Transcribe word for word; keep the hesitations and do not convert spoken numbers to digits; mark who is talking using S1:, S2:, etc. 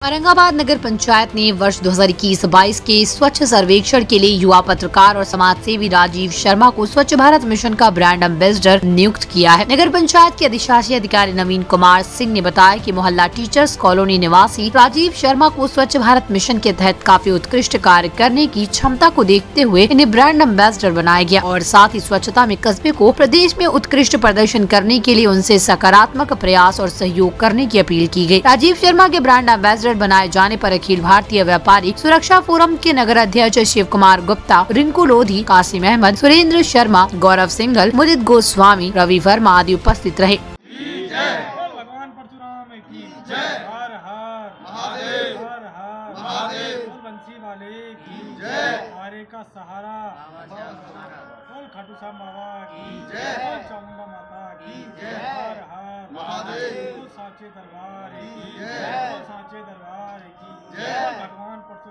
S1: औरंगाबाद नगर पंचायत ने वर्ष दो हज़ार इक्कीस बाईस के स्वच्छ सर्वेक्षण के लिए युवा पत्रकार और समाज सेवी राजीव शर्मा को स्वच्छ भारत मिशन का ब्रांड एम्बेसडर नियुक्त किया है। नगर पंचायत के अधिशासी अधिकारी नवीन कुमार सिंह ने बताया कि मोहल्ला टीचर्स कॉलोनी निवासी राजीव शर्मा को स्वच्छ भारत मिशन के तहत काफी उत्कृष्ट कार्य करने की क्षमता को देखते हुए इन्हें ब्रांड एम्बेसडर बनाया गया और साथ ही स्वच्छता में कस्बे को प्रदेश में उत्कृष्ट प्रदर्शन करने के लिए उनसे सकारात्मक प्रयास और सहयोग करने की अपील की गयी। राजीव शर्मा के ब्रांड एम्बेसडर बनाए जाने पर अखिल भारतीय व्यापारी सुरक्षा फोरम के नगर अध्यक्ष शिव कुमार गुप्ता, रिंकू लोधी, कासिम अहमद, सुरेंद्र शर्मा, गौरव सिंघल, मुदित गोस्वामी, रवि वर्मा आदि उपस्थित रहे।
S2: भगवान परशुराम की जय। हर हर महादेव, हर हर महादेव, बंसी वाले की जय। आरे का सहारा, बोल खाटू श्याम बाबा की जय, चामुंडा माता की जय। हर हर महादेव, साचे दरबार की जय, साचे दरबार की जय। भगवान